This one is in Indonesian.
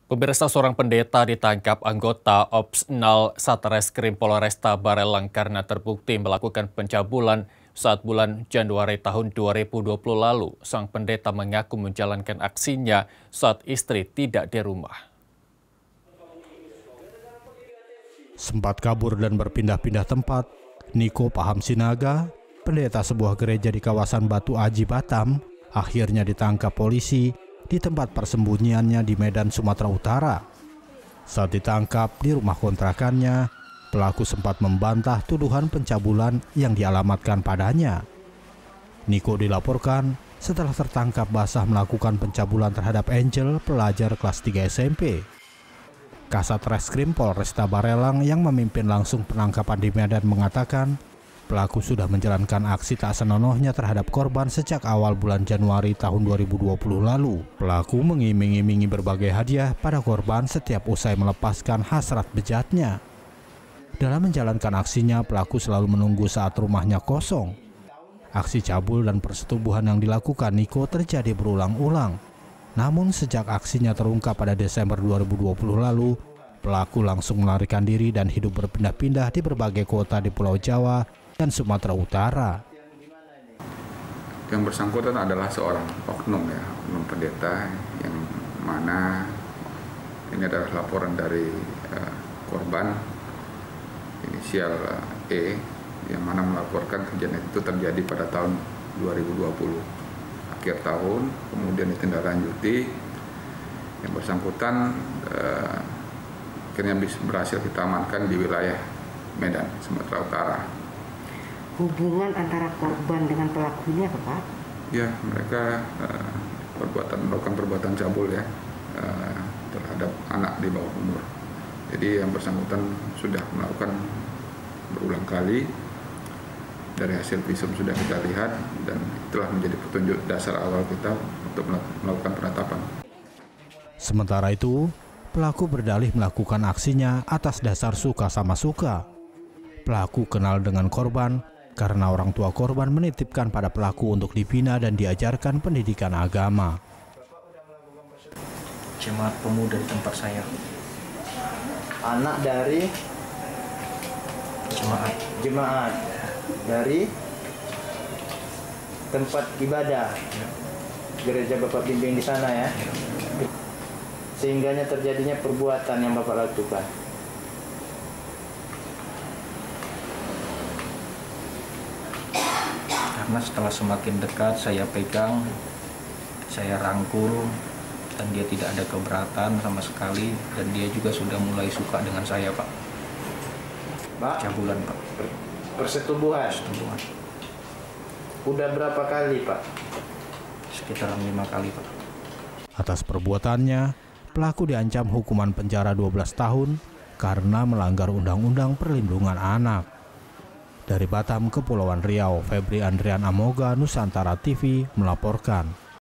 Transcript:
Pemirsa, seorang pendeta ditangkap anggota Ops 0 Satreskrim Polresta Barelang karena terbukti melakukan pencabulan saat bulan Januari tahun 2020 lalu. Sang pendeta mengaku menjalankan aksinya saat istri tidak di rumah. Sempat kabur dan berpindah-pindah tempat, Niko Paham Sinaga, pendeta sebuah gereja di kawasan Batu Aji, Batam, akhirnya ditangkap polisi di tempat persembunyiannya di Medan, Sumatera Utara. Saat ditangkap di rumah kontrakannya, pelaku sempat membantah tuduhan pencabulan yang dialamatkan padanya. Niko dilaporkan setelah tertangkap basah melakukan pencabulan terhadap Angel, pelajar kelas 3 SMP. Kasat Reskrim Polresta Barelang yang memimpin langsung penangkapan di Medan mengatakan, pelaku sudah menjalankan aksi tak senonohnya terhadap korban sejak awal bulan Januari tahun 2020 lalu. Pelaku mengiming-imingi berbagai hadiah pada korban setiap usai melepaskan hasrat bejatnya. Dalam menjalankan aksinya, pelaku selalu menunggu saat rumahnya kosong. Aksi cabul dan persetubuhan yang dilakukan Niko terjadi berulang-ulang. Namun sejak aksinya terungkap pada Desember 2020 lalu, pelaku langsung melarikan diri dan hidup berpindah-pindah di berbagai kota di Pulau Jawa dan Sumatera Utara. Yang bersangkutan adalah seorang oknum pendeta yang mana ini adalah laporan dari korban inisial E yang mana melaporkan kejadian itu terjadi pada tahun 2020 akhir tahun, kemudian ditindaklanjuti yang bersangkutan akhirnya berhasil kita amankan di wilayah Medan, Sumatera Utara. Hubungan antara korban dengan pelaku ini apa, Pak? Ya, mereka melakukan perbuatan cabul terhadap anak di bawah umur. Jadi yang bersangkutan sudah melakukan berulang kali. Dari hasil visum sudah kita lihat dan itulah menjadi petunjuk dasar awal kita untuk melakukan penetapan. Sementara itu, pelaku berdalih melakukan aksinya atas dasar suka sama suka. Pelaku kenal dengan korban karena orang tua korban menitipkan pada pelaku untuk dibina dan diajarkan pendidikan agama. Jemaat pemuda di tempat saya. Anak dari jemaat dari tempat ibadah gereja Bapak bimbing di sana ya, sehingganya terjadinya perbuatan yang Bapak lakukan. Karena setelah semakin dekat saya pegang, saya rangkul, dan dia tidak ada keberatan sama sekali, dan dia juga sudah mulai suka dengan saya, Pak. Cabulan, Pak. Persetubuhan. Udah berapa kali, Pak? Sekitar 5 kali, Pak. Atas perbuatannya, pelaku diancam hukuman penjara 12 tahun karena melanggar Undang-Undang Perlindungan Anak. Dari Batam, Kepulauan Riau, Febri Andrian Amoga, Nusantara TV melaporkan.